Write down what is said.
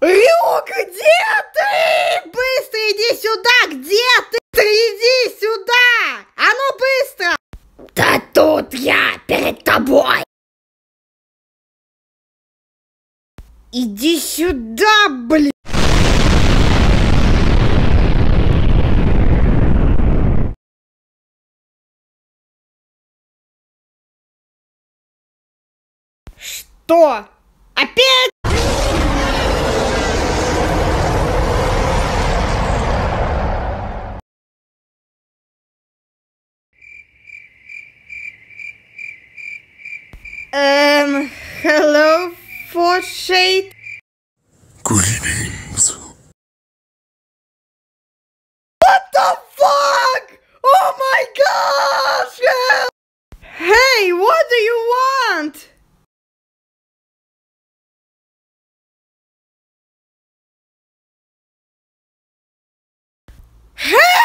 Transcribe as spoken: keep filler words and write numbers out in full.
Рю, где ты? Быстро иди сюда! Где ты? Быстро иди сюда! А ну быстро! Да тут я, перед тобой! Иди сюда, блин! Что? Опять? Эм, hello, Forshade. Greetings. What the fuck? Oh my gosh! Help! Hey, what do you want? Hey!